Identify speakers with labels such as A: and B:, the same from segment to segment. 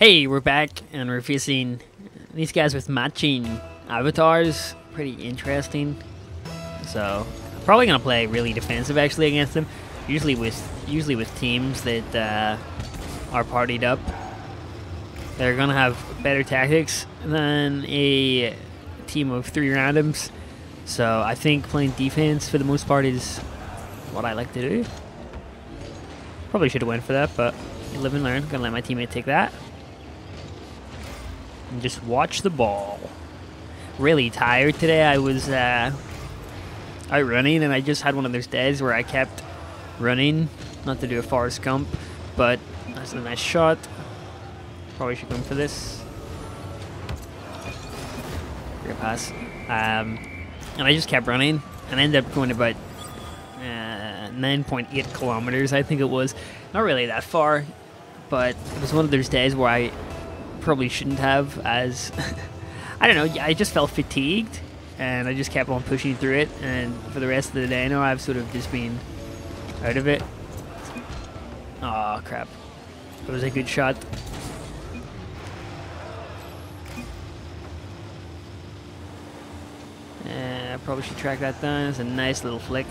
A: Hey, we're back and we're facing these guys with matching avatars. Pretty interesting. So, probably gonna play really defensive actually against them. Usually with teams that are partied up, they're gonna have better tactics than a team of 3 randoms. So I think playing defense for the most part is what I like to do. Probably should have went for that, but you live and learn. Gonna let my teammate take that. And just watch the ball. Really tired today. I was out running, and I just had one of those days where I kept running. Not to do a Forrest Gump, but that's a nice shot. Probably should go in for this. Great pass. And I just kept running, and I ended up going about 9.8 kilometers, I think it was. Not really that far, but it was one of those days where I probably shouldn't have, as I don't know, I just felt fatigued, and I just kept on pushing through it, and for the rest of the day now I've sort of just been out of it. Oh crap. It was a good shot. I probably should track that down. It's a nice little flick.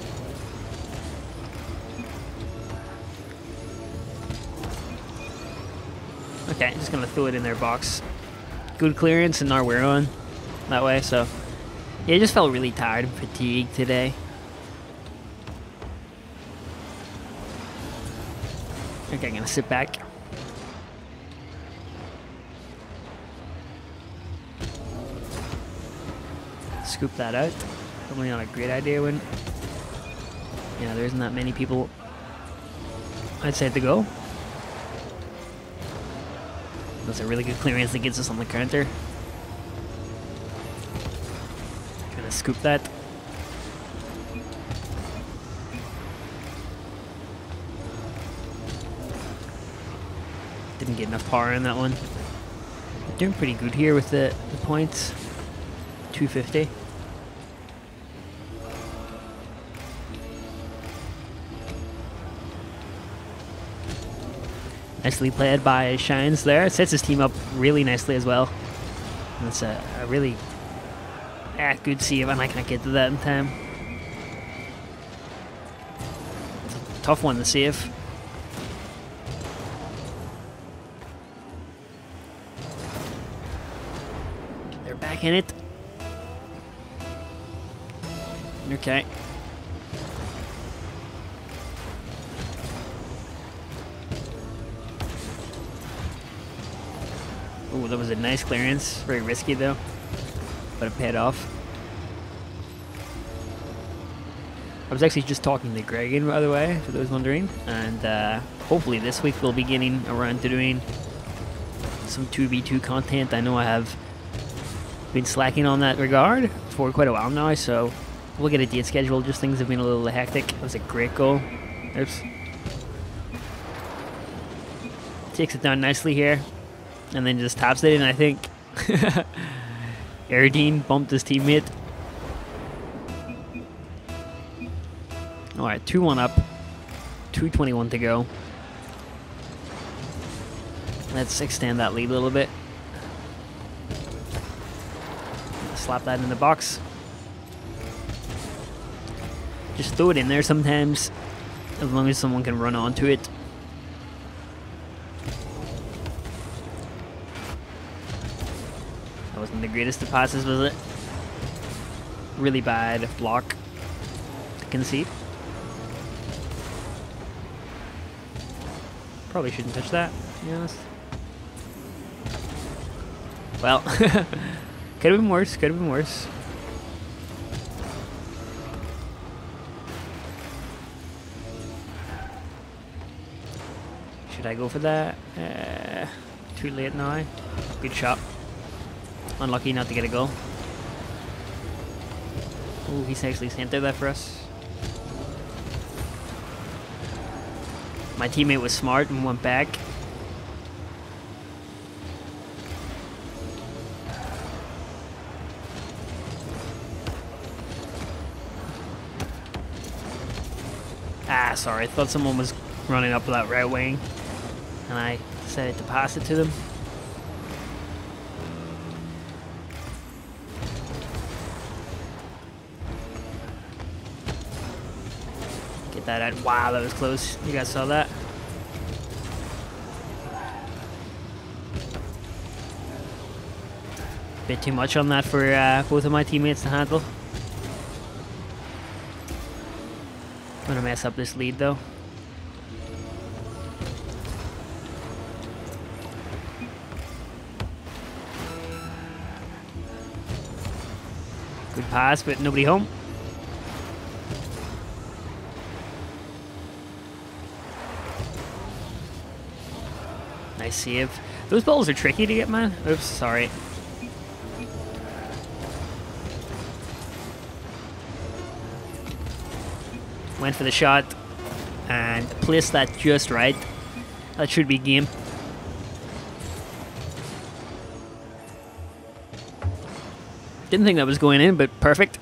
A: Okay, just gonna throw it in their box. Good clearance, and now we're on that way. So yeah, I just felt really tired and fatigued today. Okay, I'm gonna sit back. Scoop that out. Probably not a great idea when, yeah, there isn't that many people I'd say to go. That's a really good clearance that gets us on the counter. Kind of scoop that. Didn't get enough power in that one. Doing pretty good here with the points. 250. Nicely played by Shines there. Sets his team up really nicely as well. And it's a really good save, and I can't get to that in time. It's a tough one to save. They're back in it. Okay. Oh, that was a nice clearance. Very risky though, but it paid off. I was actually just talking to Gregan, by the way, for those wondering, and hopefully this week we'll be getting around to doing some 2v2 content. I know I have been slacking on that regard for quite a while now, so we'll get a date schedule. Just things have been a little hectic. It was a great goal. Oops. Takes it down nicely here. And then just taps it in, I think. Erdine bumped his teammate. Alright, 2-1 up. 2:21 to go. Let's extend that lead a little bit. Slap that in the box. Just throw it in there sometimes, as long as someone can run onto it. That wasn't the greatest of passes, was it? Really bad block to concede. Probably shouldn't touch that, to be honest. Well, could have been worse, could have been worse. Should I go for that? Too late now. Good shot. Unlucky not to get a goal. Oh, he's actually centered that for us. My teammate was smart and went back. Ah, sorry. I thought someone was running up that right wing, and I Decided to pass it to them. Get that out. Wow, that was close. You guys saw that? Bit too much on that for both of my teammates to handle. Gonna mess up this lead though. Good pass, but nobody home. Nice save. Those balls are tricky to get, man. Oops, sorry. Went for the shot and placed that just right. That should be game. Didn't think that was going in, but perfect.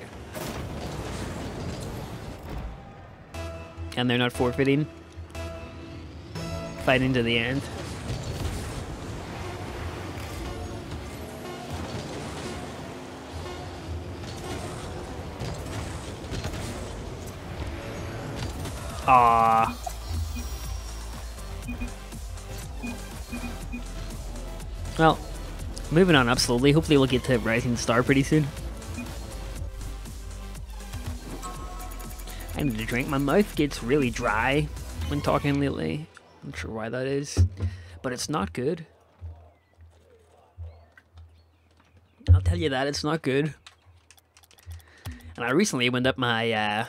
A: And they're not forfeiting. Fighting to the end. Ah. Well, moving on up slowly. Hopefully we'll get to Rising Star pretty soon. I need a drink. My mouth gets really dry when talking lately. I'm not sure why that is, but it's not good. I'll tell you that, it's not good. And I recently opened up my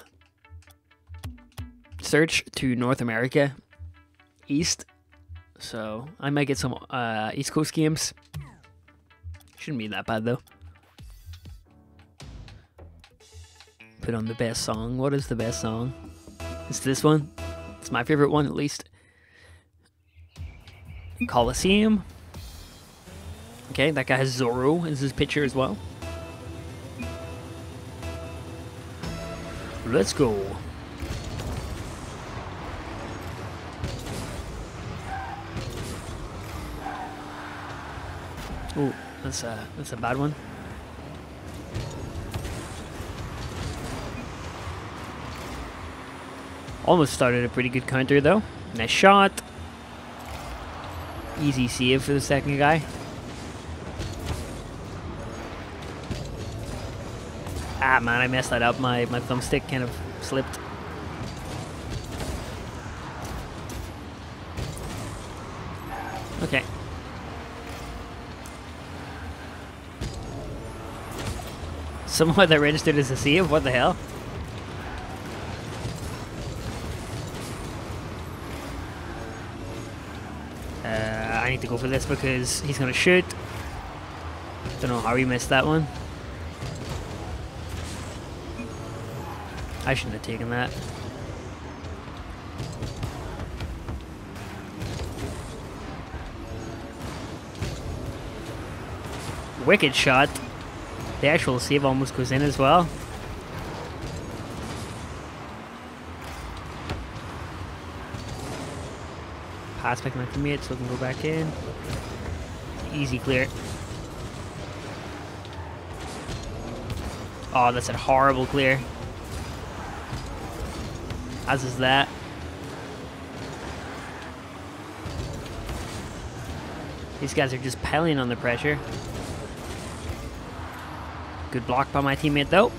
A: search to North America East, so I might get some East Coast games. Shouldn't be that bad though. Put on the best song. What is the best song? It's this one. It's my favorite one, at least. Coliseum. Okay, that guy has Zoro as his picture as well. Let's go. Oh, that's a bad one. Almost started a pretty good counter though. Nice shot. Easy save for the second guy. Ah man, I messed that up. My thumbstick kind of slipped. Okay. Somehow that registered as a save? What the hell? I need to go for this because he's gonna shoot. Don't know how he missed that one. I shouldn't have taken that. Wicked shot. The actual save almost goes in as well. Pass back to my teammate so I can go back in. Easy clear. Oh, that's a horrible clear. As is that. These guys are just piling on the pressure. Good block by my teammate though.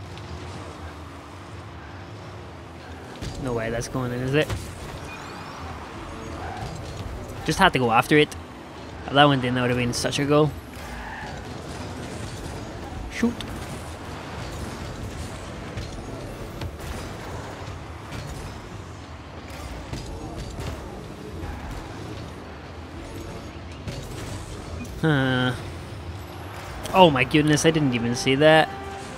A: No way that's going in, is it? Just had to go after it. If that went in, that would have been such a goal. Shoot. Oh my goodness, I didn't even see that.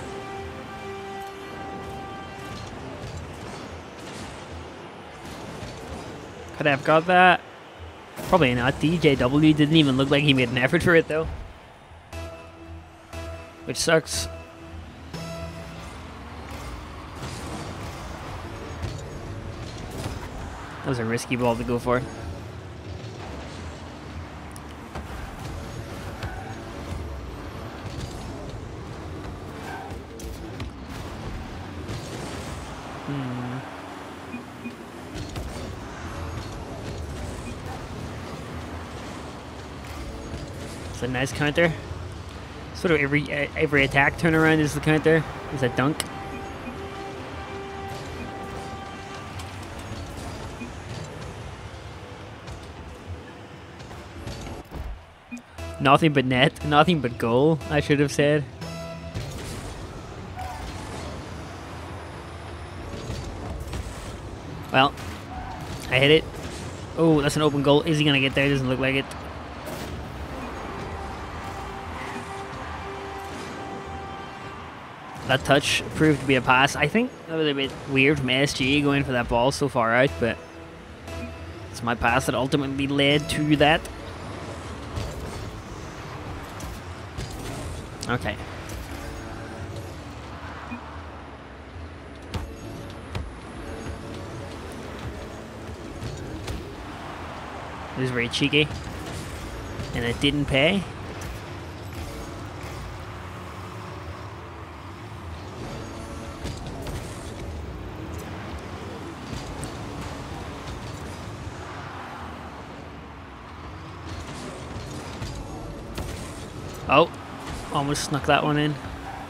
A: Could I have got that? Probably not. DJW didn't even look like he made an effort for it though. Which sucks. That was a risky ball to go for. It's a nice counter. Sort of every attack turnaround is the counter. Is a dunk. Nothing but net, nothing but goal, I should have said. Well, I hit it. Oh, that's an open goal. Is he gonna get there? Doesn't look like it. That touch proved to be a pass. I think that was a bit weird from SG going for that ball so far out, but it's my pass that ultimately led to that. Okay. It was very cheeky, and it didn't pay. Oh, almost snuck that one in.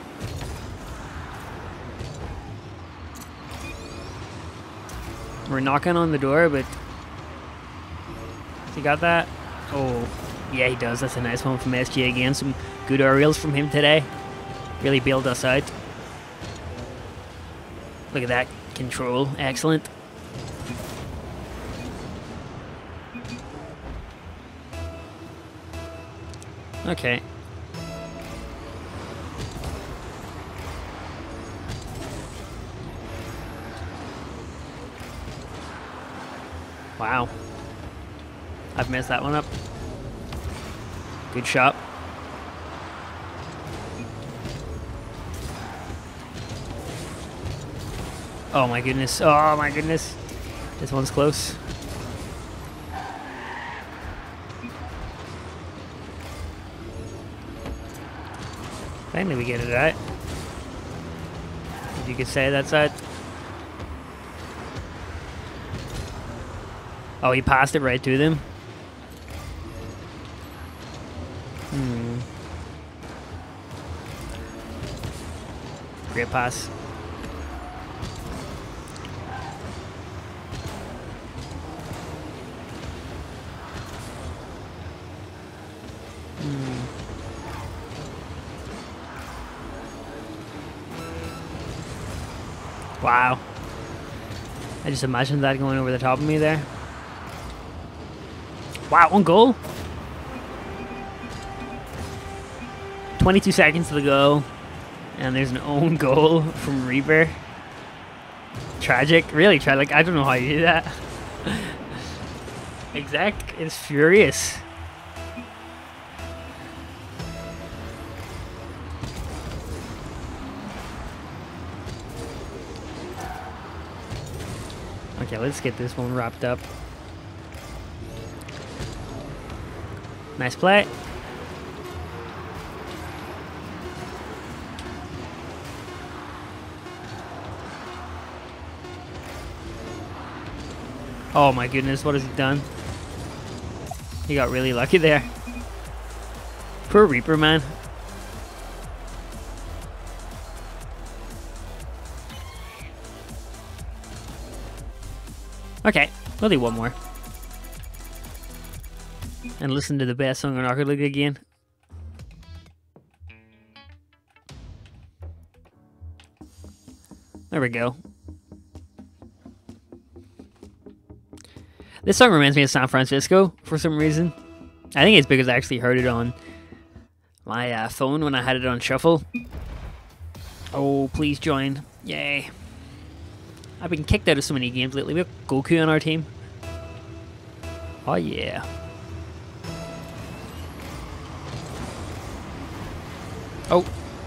A: We're knocking on the door, but he got that? Oh, yeah, he does. That's a nice one from SG again. Some good aerials from him today. Really bailed us out. Look at that control. Excellent. Okay. Wow. I've messed that one up. Good shot. Oh my goodness. Oh my goodness. This one's close. Finally we get it right. If you could say that side. Oh, he passed it right to them. Great pass. Wow. I just imagined that going over the top of me there. Wow, on goal. 22 seconds to go. And there's an own goal from Reaper. Tragic. Really tragic. I don't know how you do that. Exact is furious. Okay, let's get this one wrapped up. Nice play. Oh my goodness, what has he done? He got really lucky there. Poor Reaper, man. Okay, we'll do one more. And listen to the best song on Rocket League again. There we go. This song reminds me of San Francisco for some reason. I think it's because I actually heard it on my phone when I had it on shuffle. Oh, please join. Yay. I've been kicked out of so many games lately. We have Goku on our team. Oh yeah. Oh.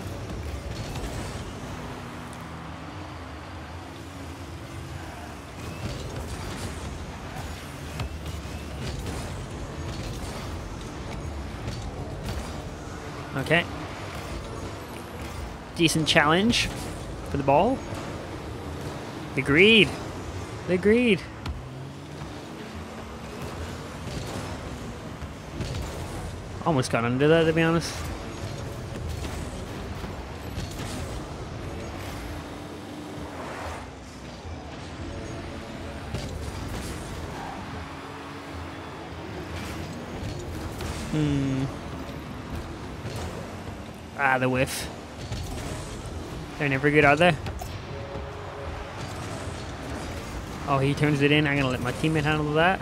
A: Okay. Decent challenge for the ball. Agreed. Agreed. Almost got under that, to be honest. Ah, the whiff. They're never good, are they? Oh, he turns it in. I'm gonna let my teammate handle that.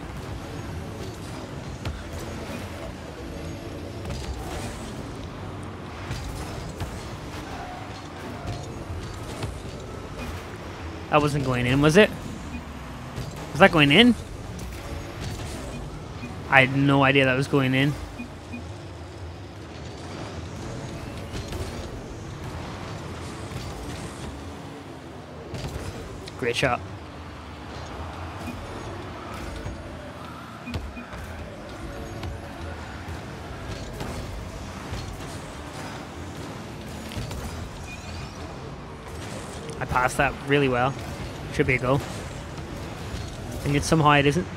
A: That wasn't going in, was it? Was that going in? I had no idea that was going in. Great shot. I passed that really well. Should be a goal. And yet somehow it isn't.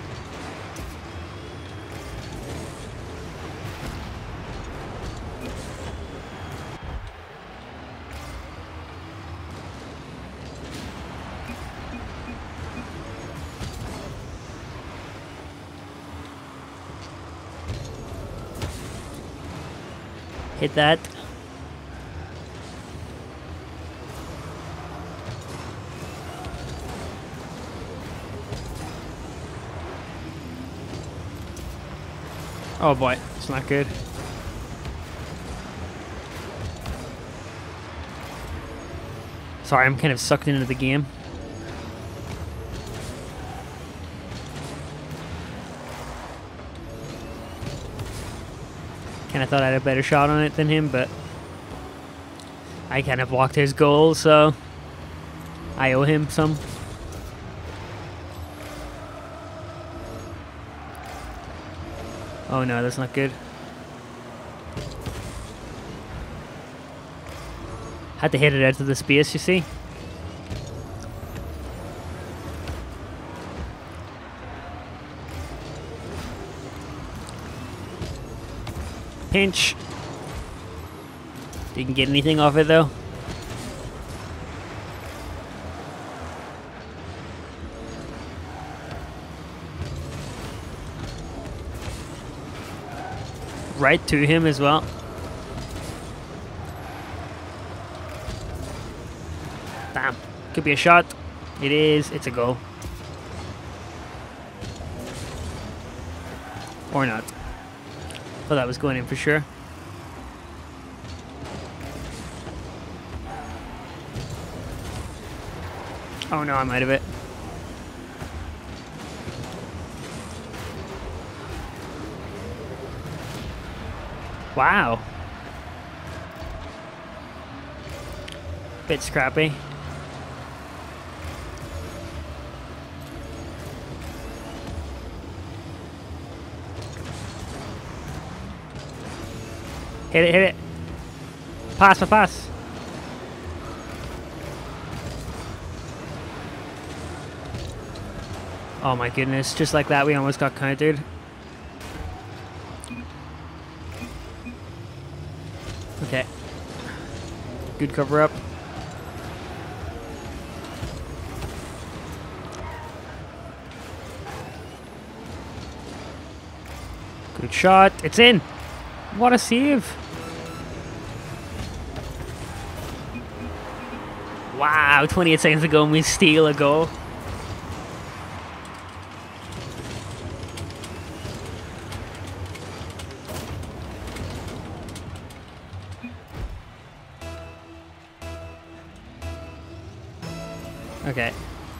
A: Hit that. Oh boy, it's not good. Sorry, I'm kind of sucked into the game. Kind of thought I had a better shot on it than him, but I kind of blocked his goal, so I owe him some. Oh no, that's not good. Had to hit it out of the space, you see. Pinch. Didn't get anything off it though. Right to him as well. Damn. Could be a shot. It is. It's a goal. Or not. Thought that was going in for sure. Oh no, I'm out of it. Wow. Bit scrappy. Hit it, hit it. Pass, pass. Oh my goodness, just like that we almost got countered. Okay. Good cover up. Good shot. It's in. What a save. Wow, 28 seconds ago and we steal a goal. Okay.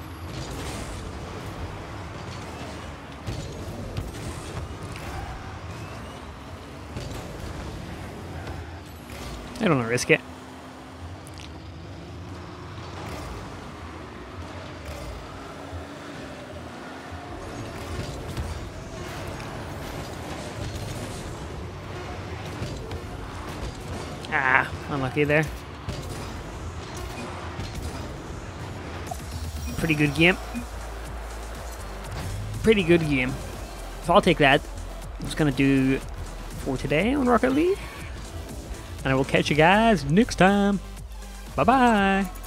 A: I don't want to risk it. Ah, unlucky there. Pretty good game. Pretty good game. So I'll take that. I'm just going to do for today on Rocket League. And I will catch you guys next time. Bye-bye.